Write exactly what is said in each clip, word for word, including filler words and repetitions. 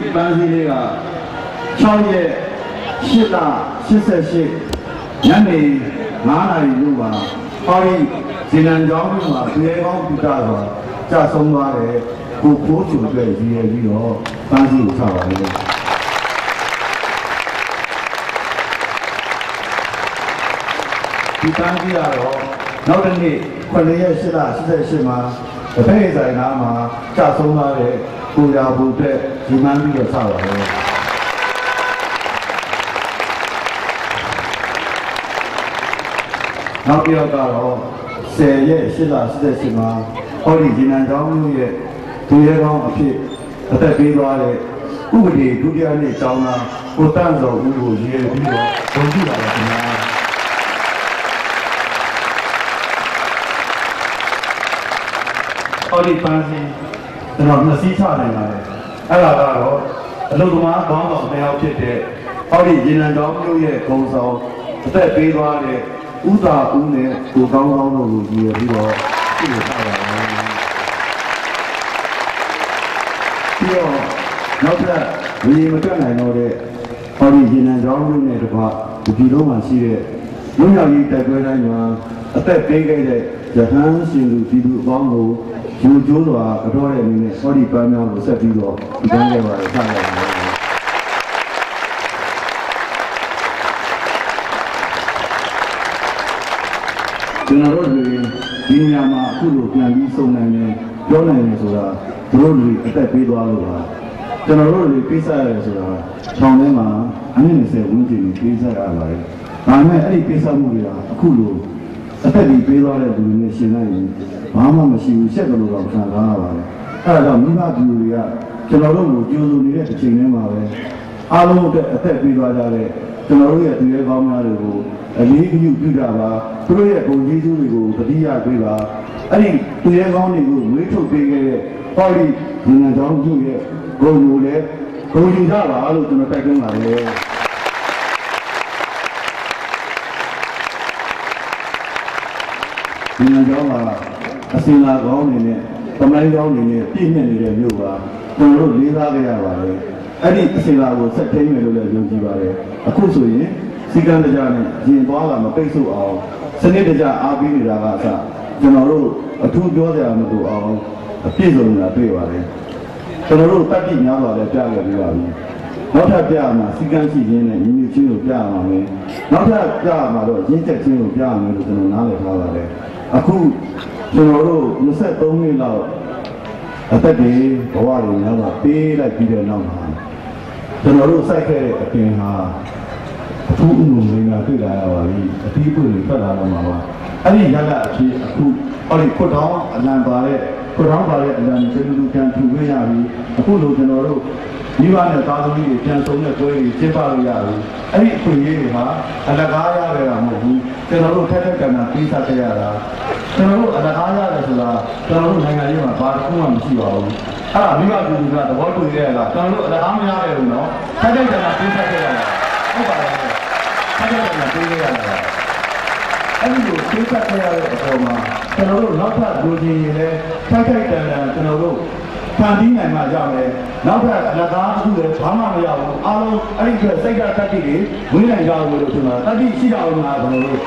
班级里个创业十大十三岁，年龄哪来有吧？好哩，济南庄有嘛，对方比较多，加送过来，不不就对一个旅游班级有差吧的。第班级啊咯，老人的可能也是啦，十三岁嘛，不配在哪嘛，加送过来，不要不对，济南比较差吧的。နောက်ပြောကတော့ဆယ်ရက်ရှစ်လရှစ်သက်ရှိမှာဟောဒီဒီနန်ကျောင်းမျိုးရဲ့ဒုရဲကောင်းအဖြစ်အသက်ပေးသွားတဲ့ဥပဒေဒုတိယနှစ်ကျောင်းသားကိုတန့်စောဦးကိုရည်ပြီးတော့ဂုဏ်ပြုပါတယ်ခင်ဗျာဟောဒီပန်းစီကျွန်တော်နှစ်စီးချနိုင်ပါတယ်အဲ့ဒါကတော့အလုပ်သမားကောင်းဆောင်တစ်ယောက်ဖြစ်တဲ့ဟောဒီဒီနန်ကျောင်းမျိုးရဲ့ဂုဏ်ဆောင်အသက်ပေးသွားတဲ့ဥသာဦးနဲ့ကိုကောင်းကောင်းတို့ကိုကြည့်ရပြီးတော့ပြည့်ထားပါမယ်။ပြီးတော့နောက်ထပ်ရေမတွက်နိုင်တော့တဲ့ဟောဒီရေနံကျောင်းမျိုးနဲ့တကွဒီပြည်လုံးမှာရှိတဲ့လူမျိုးကြီးတိုက်ပွဲတိုင်းမှာအသက်ပေးခဲ့တဲ့ရဟန်းရှင်လူပြည်သူအပေါင်းကိုယူကျိုးစွာအတော်တဲ့အနေနဲ့ဟောဒီပန်းများကိုဆက်ပြီးတော့ဒီကနေ့ပါဆက်ရအောင်။ကျွန်တော်တို့ဒီနေရာမှာအခုလိုပြန်ပြီးစုံနိုင်တယ်ပြောနိုင်တယ်ဆိုတာတို့တွေအသက်ပေးသွားလို့ပါကျွန်တော်တို့တွေပေးဆက်ရတယ်ဆိုတာခြောင်ထဲမှာအနည်းငယ်ဝန်းကျင်ပေးဆက်ရပါတယ်ဒါပေမဲ့အဲ့ဒီပေးဆက်မှုတွေကအခုလိုအသက်ကြီးပေးသွားတဲ့လူတွေနဲ့ရှင်လိုက်ရင်ဘာမှမရှိဘူးရှက်ကြလို့တော့ခံစားရပါတယ်အဲ့ဒါကြောင့်မိဘပြည်သူတွေကကျွန်တော်တို့ကိုကြိုးစုံနေတဲ့အချိန်ထဲမှာပဲအားလုံးအတွက်အသက်ပေးသွားကြတဲ့ကျွန်တော်တို့ရဲ့သူရဲကောင်းများတွေကိုအလေးအယူပြုကြပါသူတို့ရဲ့ဂုဏ်ကြီးစုတွေကိုတတိယပေးပါအဲ့ဒီသူရဲကောင်းတွေကိုဝေးထုတ်ပေးခဲ့တဲ့ဟောဒီဒီနံကျောင်းကျုပ်ရဲ့ဂုဏ်ကိုလည်းဂုဏ်ယူကြပါလို့ကျွန်တော်တိုက်တွန်းပါတယ်ဒီနံကျောင်းမှာအစင်လာကောင်းနေနဲ့တမိုင်းကောင်းနေနဲ့ပြည့်ညက်နေတဲ့မြို့ပါကျွန်တော်တို့လေးစားကြရပါတယ်အဲ့ဒီအစင်လာကိုဆက်ထိန်မယ်လို့လည်းယုံကြည်ပါတယ်အခုဆိုရင်စီကံတရားနဲ့ရင်သွားတာမပိတ်ဆို့အောင်စနစ်တကျအားပေးနေတာကအစကျွန်တော်တို့အထူးပြောစရာမလိုအောင်အပြည့်စုံနေတာတွေ့ပါတယ်ကျွန်တော်တို့တက်ပြည့်များစွာလည်းကြားခဲ့ပြီးပါပြီနောက်ထပ်ပြရမှာစီကံရှိခြင်းနဲ့ညီညွတ်ခြင်းကိုပြရမှာပဲနောက်ထပ်ပြရမှာတော့ရင်းချက်ခြင်းကိုပြရမယ်လို့ကျွန်တော်နားလည်ထားပါတယ်အခုကျွန်တော်တို့နှစ်ဆက်သုံးနှစ်လောက်အသက်တွေဘဝတွေများစွာပေးလိုက်ပြီးတဲ့နောက်မှာကျွန်တော်တို့စိုက်ခဲ့တဲ့အပင်ဟာအထူးအမှုငါတွေ့လာရပါပြီအပြီးပွင့်တွေထွက်လာတော့မှာပါအဲ့ဒီရလအဖြစ်အခုဟောဒီခွတ်တောင်းအလံပါတဲ့ခွတ်တောင်းပါတဲ့အလံကျေလူလူကန်ထူခွင့်ရပြီအခုလိုကျွန်တော်တို့မိဘနဲ့သားသမီးတွေပြန်ဆုံးတဲ့ပွဲတွေကျင်းပလို့ရပြီအဲ့ဒီအခွင့်အရေးတွေဟာအလကားရခဲ့တာမဟုတ်ဘူးကျွန်တော်တို့ထက်ထက်ကဏ္ဍပေးစားခဲ့ရတာကျွန်တော်တို့အလကားရတယ်ဆိုတာကျွန်တော်တို့နိုင်ငံရေးမှာဘာတစ်ခုမှမရှိပါဘူးအဲ့ဒါမိဘပြည်သူကသဘောတူရတဲ့ကကျွန်တော်တို့အလကားမရခဲ့ဘူးနော်ထက်ထက်ကဏ္ဍပေးစားခဲ့ရတာဟုတ်ပါလားအဲ့ဒါကပေးရတာအဲ့ဒီလိုပေးဆက်ခဲ့ရတဲ့အပေါ်မှာကျွန်တော်တို့နောက်ထပ်လူကြီးတွေလည်းထိုက်ထိုက်တန်တန်ကျွန်တော်တို့ဖန်တီးနိုင်မှရမယ်နောက်ထပ်အလကားတစ်ခုလည်းဘာမှမရဘူးအားလုံးအဲ့ဒီအတွက်စိတ်ဓာတ်တက်တိတွေဝိနိုင်ကြလို့လို့ဆိုတာတက်တိရှိကြအောင်လားကျွန်တော်တို့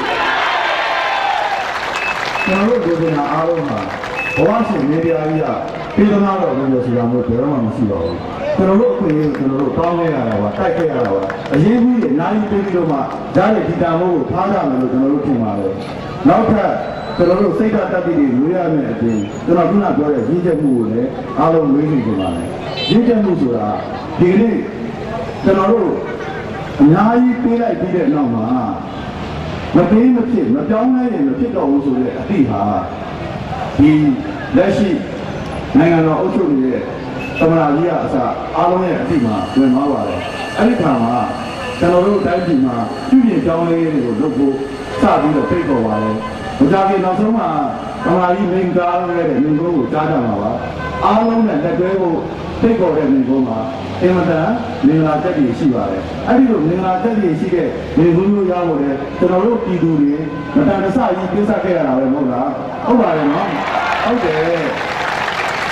ကျွန်တော်တို့ဒီနေ့အားလုံးမှာဘဝရှင်နေပြားကြီးကပြည်သမားတော်လို့ဆိုတာမျိုးဘယ်တော့မှမရှိပါဘူးကျွန်တော်တို့အခွင့်အရေးကိုကျွန်တော်တို့တောင်းခဲ့ရတာပါတိုက်ခဲ့ရတာပါအရေးကြီးတဲ့အနားကြီးပြီးတော့မှကြားတဲ့ဒီတာမို့ကိုထားကြမယ်လို့ကျွန်တော်တို့ထင်ပါတယ်နောက်ထပ်ကျွန်တော်တို့စိတ်ဓာတ်တက်ပြီးဝေးရမယ်အပြင်ကျွန်တော်ခုနပြောတဲ့ရင်းချက်မှုကိုလည်းအားလုံးဝေးနေကြပါမယ်ရင်းချက်မှုဆိုတာဒီကနေ့ကျွန်တော်တို့အများကြီးပေးလိုက်ပြီးတဲ့နောက်မှာမပေးမဖြစ်မပြောင်းလဲရင်မဖြစ်တော့ဘူးဆိုတဲ့အသည့်ဟာဒီလက်ရှိနိုင်ငံတော်အုပ်ချုပ်နေတဲ့သမ္မတကြီးကအစအားလုံးရဲ့အသိမှာဝင်သွားပါတယ်အဲ့ဒီခါမှာကျွန်တော်တို့တိုင်းပြည်မှာပြုပြင်ပြောင်းလဲရေးတွေကိုလုပ်ဖို့စပြီးတော့ဖိတ်ခေါ်ပါတယ်ဘုရားကြီးနောက်ဆုံးမှာသမ္မတကြီးမိန့်ကြားရတဲ့ညီကိုကိုကြားကြမှာပါအားလုံးနဲ့လက်တွဲဖို့ဖိတ်ခေါ်တဲ့ညီကိုမှာအင်မတန်မင်္ဂလာတက်ပြီးရှိပါတယ်အဲ့ဒီလိုမင်္ဂလာတက်ပြီးရှိတဲ့ညီကိုမျိုးရဖို့လေကျွန်တော်တို့ပြည်သူတွေမတန်တဆကြီးပြဿနာခဲ့ရတာပဲမဟုတ်လားဟုတ်ပါတယ်နော်ဟုတ်တယ်အ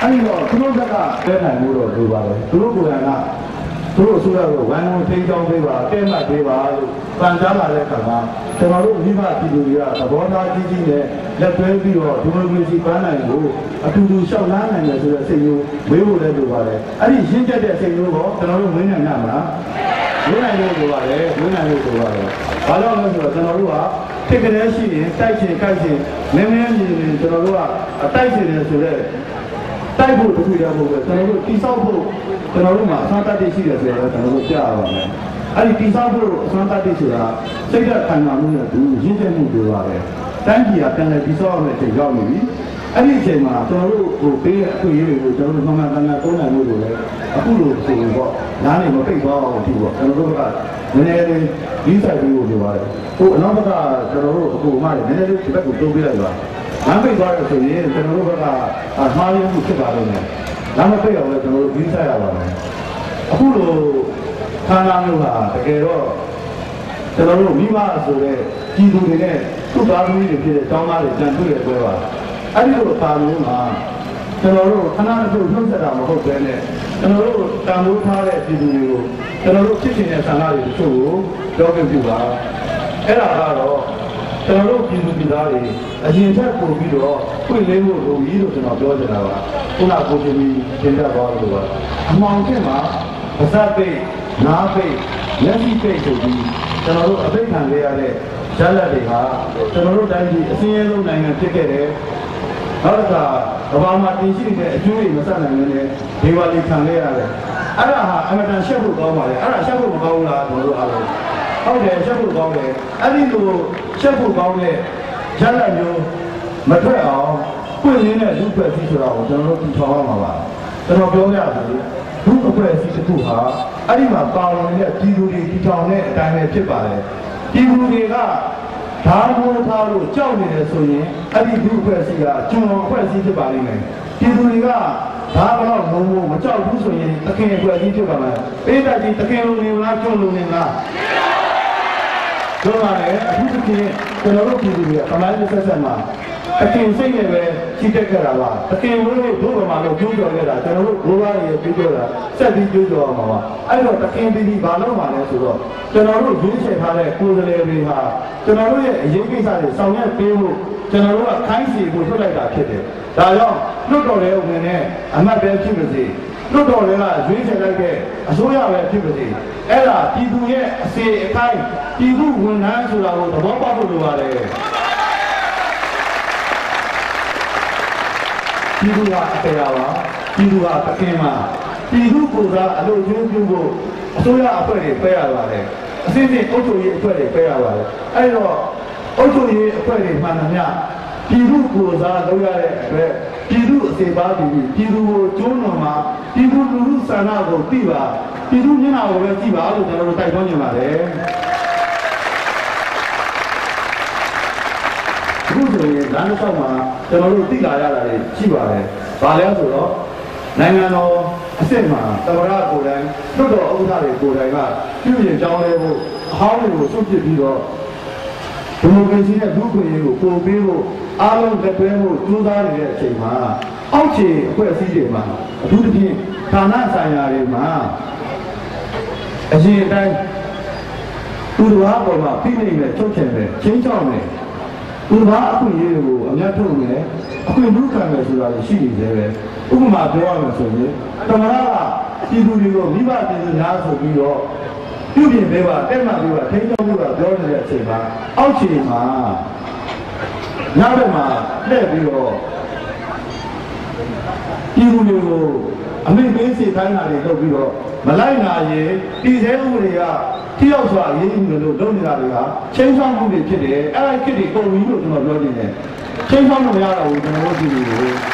အဲ့တော့သူတို့ကတဲနိုင်မှုတော့လိုပါတယ်သူတို့ကိုယ်တိုင်ကသူတို့ဆိုရတော့ဝိုင်းဝန်းထိန်းချောင်းပေးပါတဲမှတ်ပေးပါလို့ပန်ကြားလာတဲ့အခါမှာကျွန်တော်တို့မိဘပြည်သူတွေကသဘောထားကြီးကြီးနဲ့လက်တွဲပြီးတော့ဒီမိုကရေစီပန်းနိုင်ကိုအတူတူရှောက်လန်းနိုင်တယ်ဆိုတဲ့စိတ်မျိုးဝေးဖို့လည်းလိုပါတယ်အဲ့ဒီရှင်းချက်တဲ့စိတ်မျိုးကိုကျွန်တော်တို့ဝင်းနိုင်ရမလားဝင်းနိုင်လို့လိုပါတယ်ဝင်းနိုင်လို့လိုပါတယ်ဘာလို့လဲဆိုတော့ကျွန်တော်တို့ကတစ်ကလေးရှိရင်တိုက်ချင်ကြိုက်ချင်မင်းမင်းမြင်ရင်ကျွန်တော်တို့ကအတိုက်ချင်တယ်ဆိုတဲ့တိုက်ဖို့တခုရဖို့ပဲကျွန်တော်တို့တိဆောက်ဖို့ကျွန်တော်တို့မှာအစွမ်းတတ်သိရှိတယ်ဆိုတော့ကျွန်တော်တို့ကြားရပါမယ်အဲ့ဒီတိဆောက်ဖို့အစွမ်းတတ်သိဆိုတာစိတ်ဓာတ်ခံစားမှုနဲ့သူရင်းချက်မှုတွေပါပဲတိုင်းပြည်ကပြန်လည်တိဆောက်ရမယ့်အချိန်ရောက်နေပြီအဲ့ဒီအချိန်မှာကျွန်တော်တို့ဟိုပေးတဲ့အခွင့်အရေးတွေကိုကျွန်တော်တို့မှန်မှန်ကန်ကန်သုံးနိုင်မှုတွေလည်းအခုလိုဆိုရင်ပေါ့နားနေမပိတ်သွားအောင်ဒီပေါ့ကျွန်တော်တို့ကနည်းနည်းလေးဒီဆိုင်ပြီးလို့ပြောပါတယ်ဟိုအနောက်ဘက်ကကျွန်တော်တို့အခုမှလည်းနည်းနည်းလေးဒီဘက်ကိုတိုးပေးလိုက်ပါလမ်းပိတ်သွားတယ်ဆိုရင်ကျွန်တော်တို့ဘက်ကမှားရမှုဖြစ်ပါလိမ့်မယ်လမ်းမပိတ်အောင်လည်းကျွန်တော်တို့ဒီဆိုင်ရပါမယ်အခုလိုခန္ဓာမျိုးကတကယ်တော့ကျွန်တော်တို့မိမဆိုတဲ့ကြီးသူတွေနဲ့သူ့သားသမီးတွေဖြစ်တဲ့တောင်းသားတွေကြံတွေ့ရပွဲပါအဲ့ဒီလိုပါမျိုးမှာကျွန်တော်တို့ခဏတစ်ခုနှုတ်ဆက်တာမဟုတ်ဘဲနဲ့ကျွန်တော်တို့တန်ဖိုးထားတဲ့ပြည်သူတွေကိုကျွန်တော်တို့ဖြစ်နေတဲ့ဆန္ဒတွေတချို့ကိုပြောပြပြပါအဲ့ဒါကတော့ကျွန်တော်တို့ပြည်သူပြည်သားတွေအရင်ထက်ပိုပြီးတော့ဖွင့်လင်းဖို့လိုပြီလို့ကျွန်တော်ပြောချင်တာပါခုနကကိုချင်းပြီးသင်တတ်သွားလို့ပါအမှောင်ထက်မှာပါဇက်ပိတ်နားပိတ်လက်ရှိပိတ်ဆိုပြီးကျွန်တော်တို့အသိခံရရတဲ့ရလဒ်တွေဟာကျွန်တော်တို့တိုင်းပြည်အစင်းရဲဆုံးနိုင်ငံဖြစ်ခဲ့တယ်နောက်တစ်ခါကမ္ဘာမှာတင်ရှိတဲ့အကျိုးတွေမဆက်နိုင်ဘူးလေဒေဝလီခံခဲ့ရတယ်အဲ့ဒါဟာအမတန်ရှက်ဖို့ကောင်းပါလေအဲ့ဒါရှက်ဖို့မကောင်းဘူးလားကျွန်တော်တို့အားလုံးဟုတ်တယ်ရှက်ဖို့ကောင်းတယ်အဲ့ဒီလိုရှက်ဖို့ကောင်းတဲ့ရလဒ်မျိုးမထွက်အောင်ပွင့်ရင်းတဲ့လူ့ဖွဲ့စည်းဆိုတာကိုကျွန်တော်တို့ထူထောင်ရမှာပါကျွန်တော်ပြောရစီလူ့အဖွဲ့အစည်းတစ်ခုဟာအဲ့ဒီမှာပါဝင်တဲ့ပြည်သူတွေထူထောင်တဲ့အတိုင်းပဲဖြစ်ပါတယ်ပြည်သူတွေကဓာတ်မိုးထားလို့ကြောက်နေတယ်ဆိုရင်အဲ့ဒီလူ့အဖွဲ့အစည်းကကျွန်တော်အဖွဲ့အစည်းဖြစ်ပါလိမ့်မယ်ပြည်သူတွေကဓာတ်ကတော့လုံးဝမကြောက်ဘူးဆိုရင်တခင်အဖွဲ့အစည်းဖြစ်ပါမယ်ပေးတတ်ကြီးတခင်လုံးနေလားကျွန်းလုံးနေလားတို့ပါလေအခုတခင်ကျွန်တော်တို့ပြည်သူတွေကပမိုင်းဆက်ဆက်မှာတခင်စိတ်နဲ့ပဲကြီးတက်ခဲ့တာပါတခင်ဝိုးလို့ဘုရားမှာလို့ကျိုးကြော်ခဲ့တာကျွန်တော်တို့ဘိုးဘွားတွေကျိုးကြော်တာစက်ပြီးကျိုးကြော်အောင်ပါအဲ့တော့တခင်ပြည်ဘာလို့မှလဲဆိုတော့ကျွန်တော်တို့ရင်းချယ်ထားတဲ့ကိုယ်စားလှယ်တွေဟာကျွန်တော်တို့ရဲ့အရေးကိစ္စတွေဆောင်ရွက်ပေးဖို့ကျွန်တော်တို့ကခိုင်းစီကိုထုတ်လိုက်တာဖြစ်တယ်ဒါကြောင့်လွတ်တော်တဲ့ဝင်နဲ့အမတ်ပဲဖြစ်ပါစေလွတ်တော်တွေကရွေးချယ်လိုက်တဲ့အစိုးရပဲဖြစ်ပါစေအဲ့ဒါပြည်သူရဲ့အစီအကိုင်းပြည်သူဝန်ထမ်းဆိုတာကိုသဘောပေါက်ဖို့လိုပါတယ်ပြည်သူကအတရားပါပြည်သူကတခင်မှာပြည်သူကိုယ်စားအလို့ကျိုးပြုဖို့အစိုးရအဖွဲ့တွေပဲရပါတယ်အစစ်စစ်အုပ်ချုပ်ရေးအဖွဲ့တွေပဲရပါတယ်အဲ့တော့အုပ်ချုပ်ရေးအဖွဲ့တွေမှန်သမျှပြည်သူကိုယ်စားလုပ်ရတဲ့အတွက်ပြည်သူအစီအပါးပြည်ပြည်သူကိုကျိုးတော်မှာပြည်သူလူထုဆန္ဒကိုသိပါပြည်သူမျက်နှာကိုပဲကြည့်ပါလို့ကျွန်တော်တို့တိုက်တွန်းနေပါတယ်အခုဆိုရင်လမ်းတစ်လျှောက်မှာကျွန်တော်တို့သိလာရတာတွေရှိပါတယ်။ဘာလဲဆိုတော့နိုင်ငံတော်အစ်စ်မှာသမရကိုယ်တိုင်လွတ်တော်ဥက္ကဋ္ဌတွေကိုယ်တိုင်ကပြုပြင်ကြောင်းလဲဖို့အဟောင်းတွေကိုစွန့်ပစ်ပြီးတော့ဒီမိုကရေစီနဲ့လူ့အခွင့်အရေးကိုပို့ပေးဖို့အားလုံးလက်တွဲဖို့ကြိုးစားနေတဲ့အချိန်မှာအောက်ခြေအဖွဲ့အစည်းတွေမှာအထူးသဖြင့်ဌာနဆိုင်ရာတွေမှာအရင်အတိုင်းသူတို့ဟာပေါ်မှာဖိနှိပ်မယ်ချုပ်ချယ်မယ်ချင်းချောက်မယ်သူဘာအခွင့်အရေးကိုအများထုတ်မယ်အခွင့်လူခံမယ်ဆိုတာရှိနေသေးတယ်ဥပမာပြောရမယ်ဆိုရင်သမရကပြည်သူတွေကိုမိဘပြည်သူများဆိုပြီးတော့ပြုပြင်ပေးပါတက်မှန်ပေးပါထိန်းချုပ်ဖို့ကပြောနေတဲ့အချိန်မှာအောက်ခြေမှာနောက်ဘက်မှာလှည့်ပြီးတော့ပြည်သူတွေကိုအမိန့်ပေးစီခိုင်းတာတွေလုပ်ပြီးတော့မလိုက်နာရင်ပြည်သေးဥပဒေကတိရောက်စွာရေးယူလို့လုပ်နေတာတွေကချင်းဆောင်မှုတွေဖြစ်တယ်အဲ့ဒါဖြစ်ပြီးပုံပြီးလို့ကျွန်တော်ပြောနေတယ်ချင်းဆောင်လို့မရတော့ဘူးကျွန်တော်တို့ပြည်သူတွေပြည်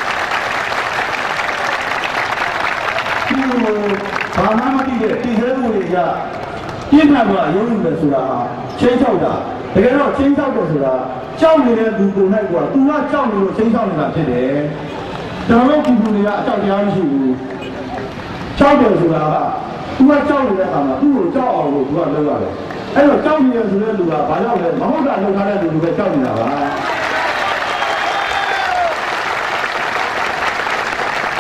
သူဘာမှမသိတဲ့ပြည်သေးဥပဒေကပြင်းထန်စွာရေးယူတယ်ဆိုတာချင်းဆောင်တာတကယ်တော့ချင်းဆောင်တယ်ဆိုတာကြောက်နေတဲ့သူကိုယ်၌ကသူကကြောက်နေလို့ချင်းဆောင်နေတာဖြစ်တယ်ကျွန်တော်တို့ပြည်သူတွေကအကြောက်တရားမရှိဘူးကြောက်တယ်ဆိုတာကသူကကြောက်နေတဲ့အခါမှာသူ့ကိုကြောက်အောင်လို့သူကလုပ်ရတယ်အဲ့တော့ကြောက်နေရဆိုတဲ့လူကဘာကြောက်လဲမဟုတ်တာလုပ်ထားတဲ့လူတွေပဲကြောက်နေတာပါ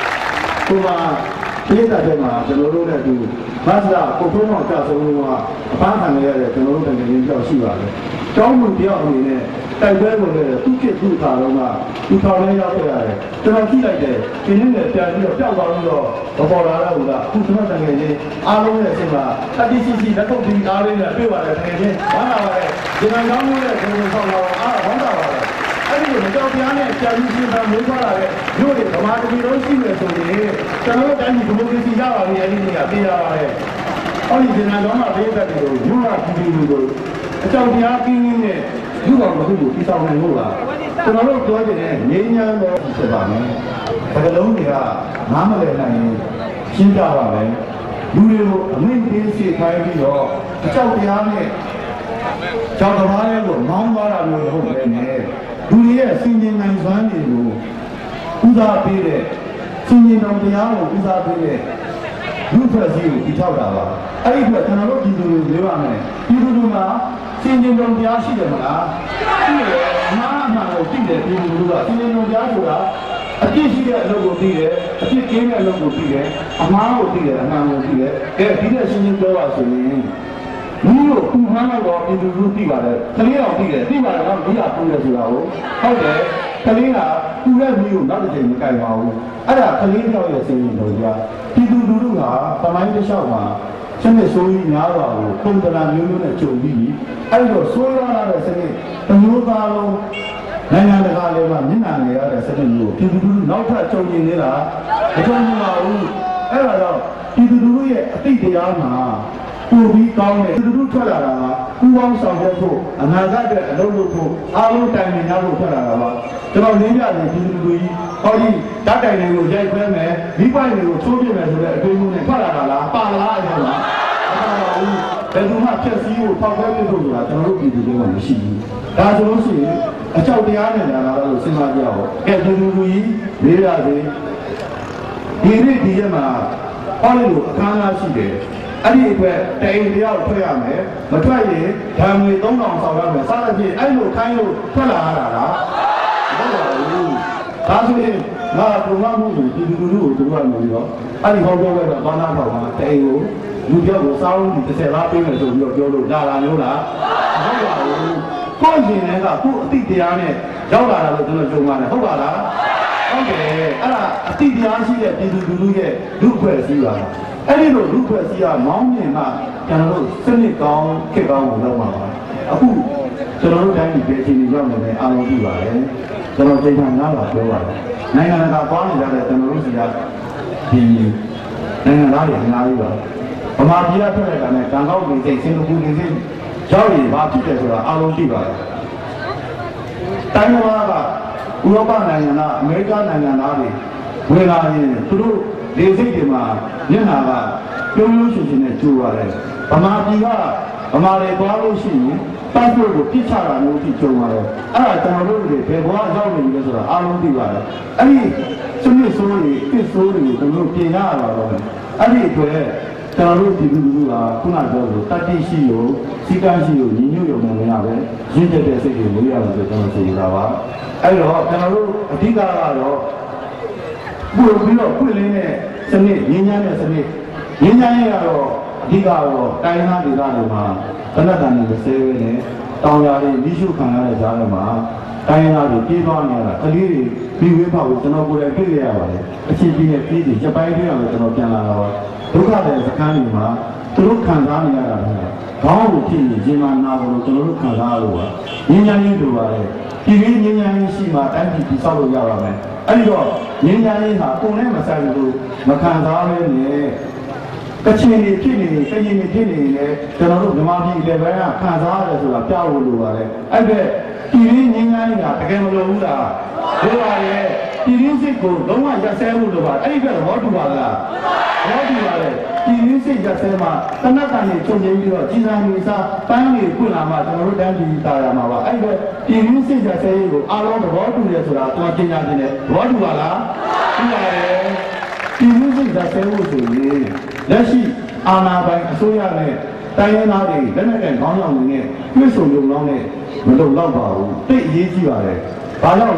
ကိုကပြေးတဲ့မှာကျွန်တော်တို့နဲ့တူမတ်လာကိုထုံးအောင်ကြောက်ဆုံးကအပန်းခံရတဲ့ကျွန်တော်တို့တကယ်ကြီးကြောက်ရှိပါတယ်။ကျောင်းမှုတယောက်အနေနဲ့တိုက်ပွဲဝင်တဲ့သူ့ကိသူ့ခါတော့ကသူထောင်ထဲရောက်ခဲ့ရတယ်။ကျွန်တော်ကြည့်လိုက်တယ်ဒီနေ့နဲ့ပြန်ပြီးတော့ကြောက်သွားပြီးတော့ပေါ်လာတော့ကအခုကျွန်တော်တကယ်ကြီးအားလုံးရဲ့အချိန်မှာတတိရှိရှိလက်ထုတ်ပြီးအားလေးနဲ့တွေ့ပါတယ်တကယ်ကြီးဝမ်းသာပါတယ်ဒီမှာကောင်းလို့တဲ့ကျွန်တော်ဆောင်တော့အားဝမ်းသာပါတယ်အဲ့ဒီလိုကြောက်ပြားနဲ့ကြာပြီးရှင်းတာမွေးသွားတာလေတို့တွေဗမာတပြည်လုံးရှိမယ်ဆိုရင်ကျွန်တော်တို့တိုင်းပြည်ဒီမိုကရေစီရပါပြီအဲ့ဒီနေ့ကပြေးရပါတယ်ဟောဒီဒီနာတော့မှဒေသတွေတို့ယူလာပြည်သူတို့အကြောက်တရားကင်းကင်းနဲ့ယူတော်မဟုတ်ဘူးပြည်ဆောင်နိုင်လို့လားကျွန်တော်တို့ပြောကြတဲ့ငြိမ်းချမ်းသောဖြစ်ပါမယ်ဘယ်လုံးတွေကနားမလည်နိုင်ရင်ရှင်းပြပါမယ်လူတွေကိုအမိန့်ပေးစီခိုင်းပြီးတော့အကြောက်တရားနဲ့ကြောက်တော်ရဲကိုမောင်းသွားတာမျိုးဟုတ်ပဲနဲ့လူတွေရဲ့စင်ကြင်နိုင်စွမ်းတွေကိုဥစားပေးတဲ့စင်ကြင်တော်တရားကိုဥစားပေးတဲ့လူဖွဲ့စည်းကိုတည်ထောက်တာပါအဲ့ဒီအတွက်ကျွန်တော်တို့ပြည်သူတွေပြောရမယ်ပြည်သူတွေမှာစင်ကြင်တော်တရားရှိတယ်မလားရှိတယ်အမှားအမှန်ကိုသိတယ်ပြည်သူတွေကစင်ကြင်တော်တရားဆိုတာအပြစ်ရှိတဲ့အလုပ်ကိုသိတယ်အပြစ်ကင်းတဲ့အလုပ်ကိုသိတယ်အမှားကိုသိတယ်အမှန်ကိုသိတယ်ကဲဒီတဲ့ရှင်းရှင်းပြောပါဆိုရင်ဒီလိုပူမှန်းတော့ပြည်သူလူသိပါတယ်ကလေးတော်သိတယ်သိပါတယ်တော့မိတာပူတယ်ဆိုတာကိုဟုတ်တယ်ကလေးကပူတဲ့မျိုးကိုနောက်တစ်ချိန်မကြိုက်ပါဘူးအဲ့ဒါကလေးတော်ရဲ့စင်ရင်တော်ကြပြည်သူလူထုကတမိုင်းတစ်လျှောက်မှာစနစ်ဆိုးကြီးများပါဘူးပုံသဏ္ဍာန်မျိုးမျိုးနဲ့ကြုံပြီးအဲ့လိုဆိုးရွားလာတဲ့စနစ်တမျိုးသားလုံးနိုင်ငံတကာလည်းမှမျက်နှာနေရတဲ့စနစ်မျိုးပြည်သူလူထုနောက်ထပ်ကြုံနေနေတာမကြုံပါဘူးအဲ့ဒါတော့ပြည်သူလူထုရဲ့အသိတရားမှာပူပြီးကောင်းတယ်သူတို့ထွက်လာတာကပူပေါင်းဆောင်ရွက်ဖို့အနာဂတ်အတွက်အလုပ်လုပ်ဖို့အားလုံးတိုင်ပင်ရဖို့ထွက်လာတာပါကျွန်တော်လင်းပြတယ်ဒီလူကြီးဟောဒီဓာတ်တိုင်တွေကိုရိုက်ခွဲမယ်မိပိုင်တွေကိုချိုးပြမယ်ဆိုတဲ့အတွေ့အကြုံနဲ့ထွက်လာတာလားပါလားအဲ့ဒါလားဘယ်သူမှဖြည့်ဆည်းဖို့ဖောက်ခွဲပြဖို့ဆိုတာကျွန်တော်တို့ပြည်သူတွေကမရှိဘူးဒါဆိုလို့ရှိရင်အကြောက်တရားနဲ့လာတာလို့စဉ်းစားကြရအောင်ကဲဒီလူကြီးလေးရသေးဒီနေ့ဒီရက်မှာဟောလို့အခမ်းအနားရှိတယ်အဲ့ဒီအတွက်တိုင်တရားကိုထွက်ရမယ်မထွက်ရင်ဓာငွေသုံးထောင်ဆောင်ရမယ်စားတဲ့ပြင်အဲ့လိုခိုင်းလို့ထွက်လာရတာလားမဟုတ်ပါဘူးဒါဆိုရင်ငါပုံမှန်မှုကိုပြည်သူလူထုကိုတို့ရမယ်ပြီးတော့အဲ့ဒီဟောပြောခဲ့တော့ဘာနာတော့မှာတိုင်ကိုလူပြောကိုစားလို့ဒီတစ်ဆက်လားပေးမယ်ဆိုပြီးတော့ပြောလို့လာလာမျိုးလားမဟုတ်ပါဘူးကိုယ့်ရှင်လည်းကကိုယ့်အတိတရားနဲ့ရောက်လာတာလို့ကျွန်တော်ကြုံပါတယ်ဟုတ်ပါလားဟုတ်တယ်အဲ့ဒါအတိတရားရှိတဲ့ပြည်သူလူထုရဲ့လူ့အဖွဲ့အစည်းပါအဲ့ဒီလိုလူ့ဖွဲ့စည်းရမောင်းမြင်မှကျွန်တော်တို့စနစ်ကောင်းခေတ်ကောင်းကိုလုပ်မှာပါအခုကျွန်တော်တို့တိုင်းပြည်ပြည်ချင်းရောက်နေတယ်အားလုံးသိပါတယ်ကျွန်တော်ချိန်ခံနားပါပြောပါတယ်နိုင်ငံတကာပေါင်းနေကြတဲ့ကျွန်တော်တို့စီကဒီနိုင်ငံသားတွေအများကြီးပါဗမာပြည်ကထွက်တဲ့ကံနဲ့ကံကောက်နေစိတ်စင်ကာပူနေစိတ်ရောက်ရင်ဘာဖြစ်တယ်ဆိုတာအားလုံးသိပါတယ်တိုင်းတော်ကဥရောပနိုင်ငံကအမေရိကန်နိုင်ငံသားတွေဝင်လာရင်သူတို့လေစိတ်တွေမှာမျက်နှာကပြုံးလို့ရှိရှင်နဲ့ကြိုးရတယ်ဗမာပြည်ကဗမာတွေသွားလို့ရှိရင်ပတ်ဖို့ကိုပြစ်ချတာမျိုးဖြစ်ကြုံရတယ်အဲ့ဒါကျွန်တော်တို့တွေဘယ်ဘဝရောက်နေလဲဆိုတာအားလုံးသိပါတယ်အဲ့ဒီစနစ်ဆိုးတွေပြစ်ဆိုးတွေကိုကျွန်တော်တို့ပြင်ရတာတော့အဲ့ဒီအတွက်ကျွန်တော်တို့ဒီလူလူကခုနပြောလို့တတိရှိလို့စီကံရှိလို့ညီညွတ်ရုံနဲ့မရပဲရင့်ကျက်တဲ့စိတ်တွေမွေးရလို့ကျွန်တော်ဆိုရတာပါအဲ့တော့ကျွန်တော်တို့အဓိကကတော့ပို့ပြီးတော့ပွင့်လင်းတဲ့စနစ်ငင်းညမ်းတဲ့စနစ်ငင်းညမ်းရတော့အဓိကတော့တိုင်းသားဒေသတွေမှာဗနက်တန်တွေဆဲဝဲနေတောင်ယာတွေမိရှုခံရတဲ့ကြားထဲမှာတိုင်းသားတွေပြေးသွားနေရတာကလေးတွေပြီးဝေးဖောက်ကိုကျွန်တော်ကိုယ်တိုင်တွေ့ရပါတယ်အချင်းပြင်းနဲ့ပြေးပြီးချက်ပိုင်းတွေ့ရလို့ကျွန်တော်ပြန်လာတော့ဒုက္ခတဲ့စခန်းတွေမှာသူတို့ခံစားနေရတာကခေါင်းကိုဖြစ်နေခြင်းမနာဘူးလို့ကျွန်တော်တို့ခံစားရလို့ပါငင်းညမ်းရေးတို့ပါတယ်ပြည်ရင်းငင်းညမ်းရေးရှိမှတိုင်းပြည်ပြီးဆောက်လို့ရပါမယ်အဲ့ဒီတော့ငင်းညမ်းရေးဟာပုံနဲ့မဆိုင်ဘူးမခံစားရနဲ့ကချင်တွေဖြစ်နေတယ်ကရင်တွေဖြစ်နေတယ်ကျွန်တော်တို့မြန်မာပြည်လည်းပဲခံစားရတယ်ဆိုတာပြဖို့လိုပါတယ်အဲ့ဒါပြည်ရင်းငင်းညမ်းရေးကတကယ်မလိုဘူးလားလိုပါရဲ့ပြည်ရင်းစစ်ကိုလုံးဝရက်စဲမှုလိုပါအဲ့ဒီကဘောတူပါလားဘောတူပါလေပြည်ရင်းစစ်ရက်စဲမှာတနတ်တန်တွေချုပ်ငင်းပြီးတော့ကြီးစားနေစားပန်းတွေပွင့်လာမှကျွန်တော်တို့တန်းပြည်တာရမှာပါအဲ့ဒါပြည်ရင်းစစ်ရက်စဲရေးကိုအားလုံးသဘောတူတယ်ဆိုတာတော့ကျင်ညာနေတယ်ဘောတူပါလားတူပါရဲ့ပြည်ရင်းစစ်ရက်စဲဖို့ဆိုရင်လက်ရှိအာဏာပိုင်အစိုးရနဲ့တိုင်းရင်းသားတွေလက်နက်ကန်ခေါင်းဆောင်တွေနဲ့ပြည်စုံလုံလောက်နဲ့မလုံလောက်ပါဘူးတိတ်အရေးကြီးပါတယ်ဘာလို့လဲ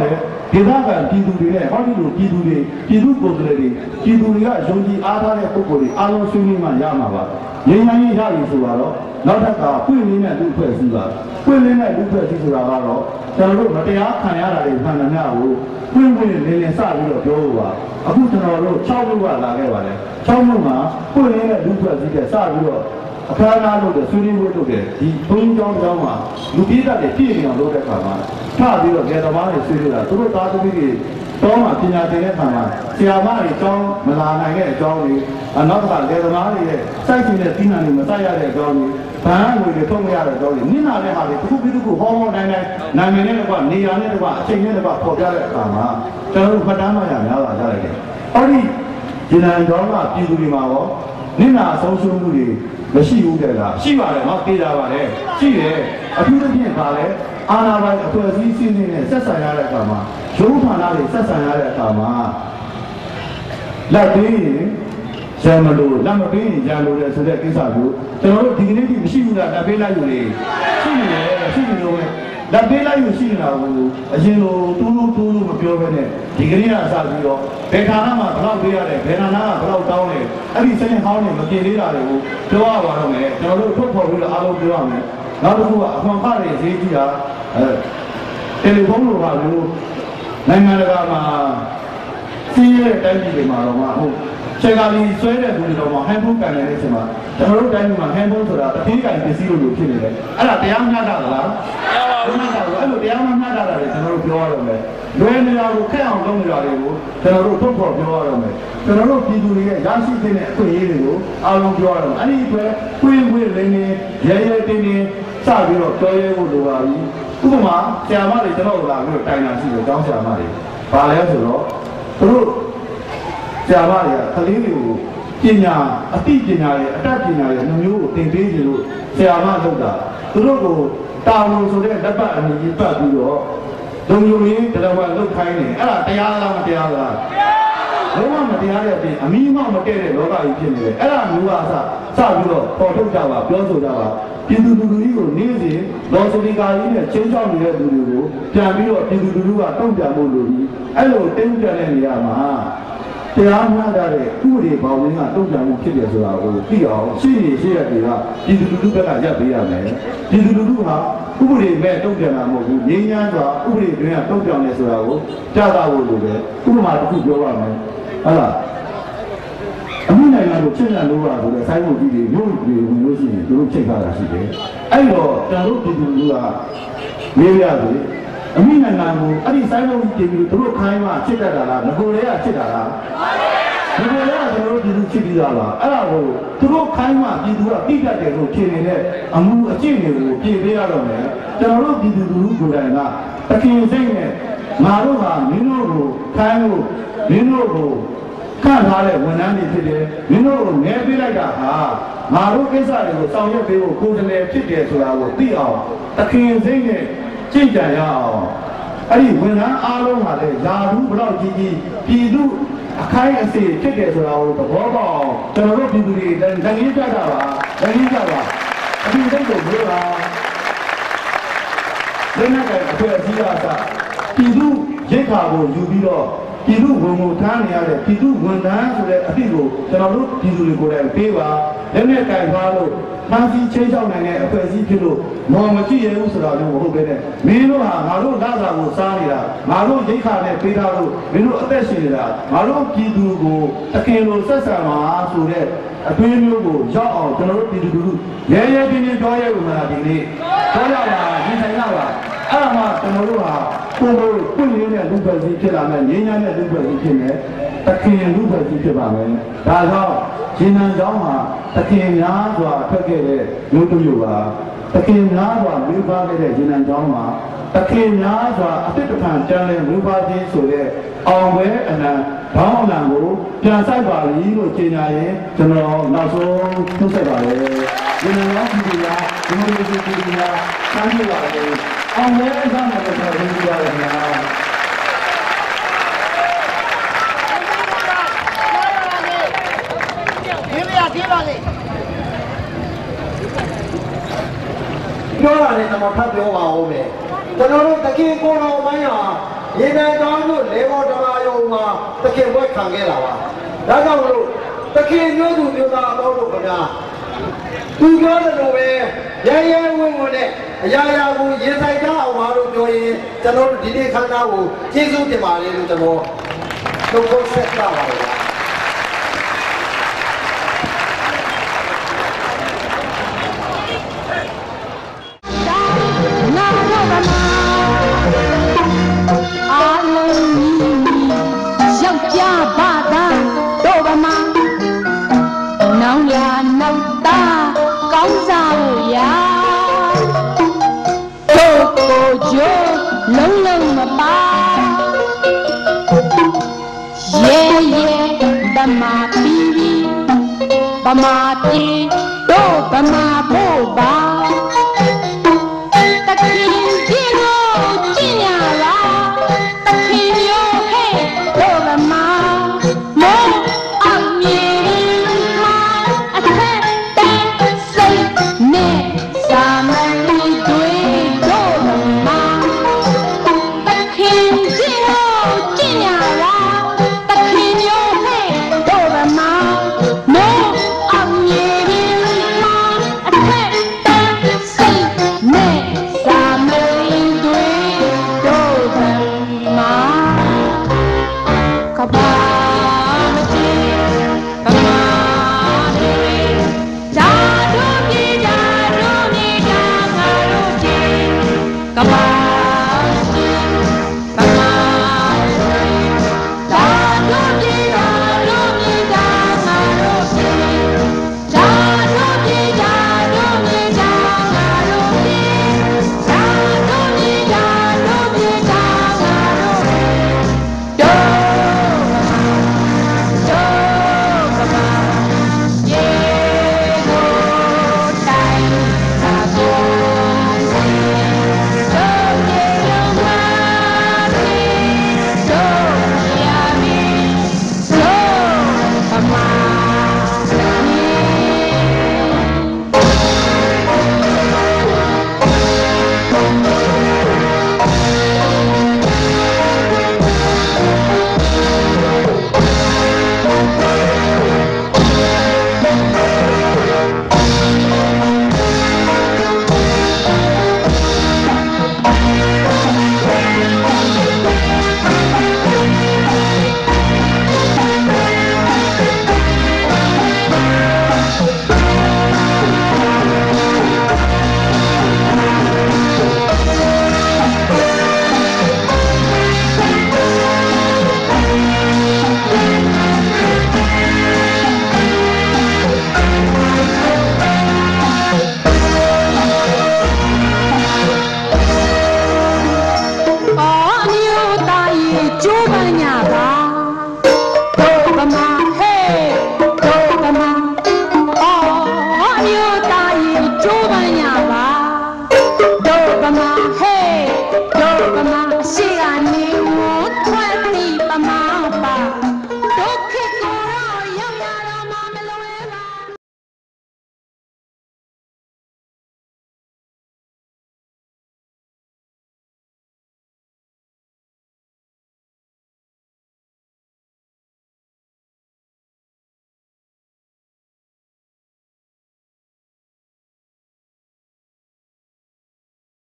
ဒေသခံပြည်သူတွေနဲ့ဟောဒီလိုပြည်သူတွေပြည်သူကိုယ်စားလှယ်တွေပြည်သူတွေကယုံကြည်အားထားတဲ့ပုဂ္ဂိုလ်တွေအားလုံးဆွေးနွေးမှရမှာပါငြိမ်းချမ်းရေးရပြီဆိုတော့နောက်ထပ်ကပွင့်လင်းတဲ့လူဖွဲ့စည်းပါပွင့်လင်းတဲ့လူဖွဲ့စည်းဆိုတာကတော့ကျွန်တော်တို့မတရားခံရတာတွေခံရများကိုပွင့်ပွင့်လင်းလင်းစပြီးတော့ပြောလို့ပါအခုကျွန်တော်တို့၆မြို့ကလာခဲ့ပါတယ်၆မြို့မှာပွင့်လင်းတဲ့လူဖွဲ့စည်းတဲ့စပြီးတော့အခါအားလို့ဆွေးနွေးဖို့လုပ်တယ်ဒီဘုံကြောင်းကြောင်းမှာလူပြည်သားတွေပြည့်နေအောင်လုပ်တဲ့အခါမှာထပြီးတော့ငယ်သမားတွေဆွေးနွေးတာသူတို့သားသမီးတွေတောမှာပညာသင်တဲ့အခါမှာဆရာမတွေကျောင်းမလာနိုင်တဲ့အကြောင်းတွေနောက်ကငယ်သမားတွေရဲ့စိုက်ကျင်တဲ့သီးနှံတွေမစိုက်ရတဲ့အကြောင်းတွေဗန်းငွေတွေထုတ်မရတဲ့အကြောင်းတွေနင့်နာတဲ့ဟာတွေတစ်ခုပြီးတစ်ခုဟောဟောတိုင်းတိုင်းနာမည်နဲ့တကွနေရာနဲ့တကွအချိန်နဲ့တကွပေါ်ပြတဲ့အခါမှာကျွန်တော်တို့ဖတ်တမ်းမှရများလာကြတယ်။အဲဒီဂျင်းနန်ကျောင်းကပြည်သူတွေမှာရောနင့်နာအဆုံးရှုံးမှုတွေမရှိဘူးတဲ့လားရှိပါတယ်နော်သိကြပါတယ်ရှိတယ်အထူးသဖြင့်ပါလေအာဏာပိုင်အဖွဲ့အစည်းစီးနေနဲ့ဆက်ဆံရတဲ့အခါမှာရုံးဌာနတွေဆက်ဆံရတဲ့အခါမှာလက်ပေးရင်ရံမလို့လက်မပေးရင်ရံလို့လေဆိုတဲ့ကိစ္စကိုကျွန်တော်တို့ဒီကနေ့ဒီမရှိဘူးလားလက်ပေးလိုက်ယူလေရှိနေတယ်ရှိနေလို့လက်ပေးလိုက်ယူရှိနေတာကိုအရင်လိုတူးတူးတူးလို့မပြောဘဲနဲ့ဒီကနေ့ကစပြီးတော့ဘယ်ဌာနမှာဘယ်လောက်ပေးရတယ်ဘယ်ဌာနကဘယ်လောက်တောင်းတယ်အဲ့ဒီစနေဟောင်းတွေမပြင်သေးတာတွေကိုပြောရပါတော့မယ်ကျွန်တော်တို့ထုတ်ဖော်ပြီးတော့အားလုံးပြောရမယ်နောက်တစ်ခုကအခွန်ခတွေဈေးကြီးတာအဲတယ်လီဖုန်းလိုပါလို့နိုင်ငံတကာမှာစီးရဲတိုင်းပြည်တွေမှာတော့မဟုတ်ခြေကားကြီးဆွဲတဲ့လူတွေတော့မှဟန်ဖုန်းကန်နေတဲ့အချိန်မှာကျွန်တော်တို့တိုင်းပြည်မှာဟန်ဖုန်းဆိုတာတတိယကံပစ္စည်းလိုလိုဖြစ်နေတယ်အဲ့ဒါတရားမျှတာလားမမျှတာဘူးအဲ့လိုတရားမမျှတာတွေကျွန်တော်တို့ပြောရတော့မယ်လွယ်နေတာကိုခက်အောင်လုပ်နေတာတွေကိုကျွန်တော်တို့ထုတ်ဖော်ပြောရတော့မယ်ကျွန်တော်တို့ပြည်သူတွေရဲ့ရရှိတဲ့အခွင့်အရေးတွေကိုအားလုံးပြောရတော့အဲ့ဒီအတွက်ပွင့်ပွင့်လင်းလင်းရဲရဲတင်းတင်းစပြီးတော့ပြောရဲဖို့လိုပါပြီဥပမာဆရာမတွေကျွန်တော်တို့လာပြီးတော့တိုင်တာရှိတယ်ကျောင်းဆရာမတွေဘာလဲဆိုတော့သူတို့ဆရာမတွေကကလေးတွေကိုပညာအသိပညာရဲ့အတတ်ပညာရဲ့မျိုးကိုသင်ပေးကြလို့ဆရာမလုပ်တာသူတို့ကိုတာဝန်ဆိုတဲ့လက်ပတ်အမြင့်ပတ်ပြီးတော့လုံယုံရင်းတရားဝင်လုပ်ခိုင်းနေအဲ့ဒါတရားလားမတရားလားလုံးဝမတရားတဲ့အပြင်အမိမမတည့်တဲ့လောကကြီးဖြစ်နေတယ်အဲ့ဒါမျိုးကစစပြီးတော့ပေါ်ထုတ်ကြပါပြောဆိုကြပါပြည်သူလူထုကြီးကိုနေ့စဉ်လောစလီကာကြီးနဲ့ချင်းချောင်းနေတဲ့လူတွေကိုပြန်ပြီးတော့ပြည်သူလူထုကတုံ့ပြန်ဖို့လိုပြီးအဲ့လိုတင်းပြန်တဲ့နေရာမှာတရားမျှတတဲ့ဥပဒေဘောင်ရင်းကတုံ့ပြန်မှုဖြစ်တယ်ဆိုတာကိုသိအောင်ရှင်းနေရှင်းရတွေကပြည်သူလူထုဘက်ကရပ်ပေးရမယ်ပြည်သူလူထုဟာဥပဒေမဲ့တုံ့ပြန်တာမဟုတ်ဘူးငြိမ်းချမ်းစွာဥပဒေတွင်ကတုံ့ပြန်တယ်ဆိုတာကိုကြားသာဖို့လိုတယ်ဥပမာတစ်ခုပြောရမယ်ဟုတ်လားအမှုနိုင်ငံကိုချိန်ရလို့ရဆိုတဲ့ဆိုင်းဘုတ်ကြီးတွေမြို့တွေဝင်လို့ရှိရင်သူတို့ချိန်ထားတာရှိတယ်အဲ့တော့ကျွန်တော်တို့ပြည်သူလူထုကမေးရစေအမိနိုင်ငံကိုအဲ့ဒီဆိုင်းဘုတ်ကြီးတွေသူတို့ခိုင်းမှချစ်တတ်တာလားငကိုတွေကချစ်တာလားငကိုတွေကကျွန်တော်တို့ပြည်သူချစ်ပြီးသားလားအဲ့ဒါကိုသူတို့ခိုင်းမှပြည်သူကပြည့်တတ်တယ်လို့ဖြစ်နေတဲ့အမှုအကျင့်တွေကိုပြင်ပေးရတော့မယ်ကျွန်တော်တို့ပြည်သူလူထုကိုယ်တိုင်ကတခင်စိတ်နဲ့ငါတို့ဟာမင်းတို့ကိုခိုင်းလို့မင်းတို့ကိုခံထားတဲ့ဝန်ထမ်းတွေဖြစ်တယ်မင်းတို့ကိုငဲပေးလိုက်တာဟာငါတို့ကိစ္စတွေကိုဆောင်ရွက်ပေးဖို့ကိုယ်တည်းဖြစ်တယ်ဆိုတာကိုသိအောင်တခင်စိတ်နဲ့ကြင်ကြံရအောင်အဲ့ဒီဝန်ထမ်းအားလုံးဟာလည်းယာဘူးဘလောက်ကြီးကြီးပြည်သူအခိုင်အစေဖြစ်တယ်ဆိုတာကိုသဘောပေါက်ကျွန်တော်တို့ပြည်သူတွေတန်ရင်းကြတာပါတန်ရင်းကြပါအပြင်စိတ်ကိုပြောတာလက်နက်ကိုအဖွဲ့အစည်းအားစပြည်သူရိတ်ခါကိုယူပြီးတော့ပြည်သူဝန်ကိုထမ်းနေရတဲ့ပြည်သူဝန်ထမ်းဆိုတဲ့အဖြစ်ကိုကျွန်တော်တို့ပြည်သူတွေကိုလည်းပေးပါလက်နက်ကင်သွားလို့ဖန်စီချင်းချောင်းနိုင်တဲ့အဖွဲ့အစည်းဖြစ်လို့မော်မကြည့်ရဘူးဆိုတာမျိုးမဟုတ်ဘဲနဲ့မင်းတို့ဟာငါတို့လာစာကိုစားနေတာငါတို့ရိတ်ခါနဲ့ပေးထားလို့မင်းတို့အသက်ရှင်နေတာငါတို့ပြည်သူကိုတခင်လိုဆက်ဆံပါဆိုတဲ့အသွေးမျိုးကိုရောက်အောင်ကျွန်တော်တို့ပြည်သူလူထုရဲရဲတင်းတင်းပြောရလို့မလားဒီနေ့ပြောရပါဒီဆိုင်ရပါအဲ့ဒါမှကျွန်တော်တို့ဟာကိုယ်ကိုပွင့်ရင်းတဲ့လူပဲကြီးဖြစ်လာမယ်ငြိမ်းချမ်းတဲ့လူပဲကြီးဖြစ်မယ်တခင်လူပဲကြီးဖြစ်ပါမယ်ဒါကြောင့်ဂျင်းနန်ကျောင်းမှာတခင်များစွာထွက်ခဲ့တဲ့မျိုးတူမျိုးပါတခင်များစွာမျိုးပါခဲ့တဲ့ဂျင်းနန်ကျောင်းမှာတခင်များစွာအတိတ်ကံကျမ်းတဲ့မျိုးပါခြင်းဆိုတဲ့အောင်ပွဲအနံဘောင်းအနံကိုပြန်ဆိုင်ပါပြီလို့ကြေညာရင်ကျွန်တော်နောက်ဆုံးနှုတ်ဆက်ပါလေဂျင်းနန်ကျောင်းပြည်များဒီမိုကရေစီပြည်များစမ်းကြပါလေအောင်ပွဲအစမှာတော့ကျွန်တော်ပြောရရင်ပြောရတယ်ကျွန်တော်ထပ်ပြောပါဦးမယ်ကျွန်တော်တို့တခင်ကိုတော်ပိုင်းဟာရေနံကောင်းတို့လေဘောဓမ္မယုံမှာတခင်ဘွဲခံခဲ့တာပါဒါကြောင့်မလို့တခင်မျိုးသူမျိုးသားအပေါင်းတို့ခင်ဗျာသူပြောတယ်လို့ပဲရဲရဲဝင်းဝင်းနဲ့အရာရာကိုရင်ဆိုင်ကြအောင်ပါလို့ပြောရင်ကျွန်တော်တို့ဒီနေ့ခန်းသားကိုကျေးဇူးတင်ပါလေလို့ကျွန်တော်နှုတ်ခွန်းဆက်တာပါလေလုံးလုံးမပါရဲရဲဗမာပြည်ဗမာပြည်တို့ဗမာဖို့ပါတခင်ကြီးတို့ကြည်ညာလားတခင်မျိုးဟဲ့တို့ဗမာမိုးအမြေမှာအထက်တန်းစိတ်နဲ့စာမဏေတွေတို့ဗမာCome on.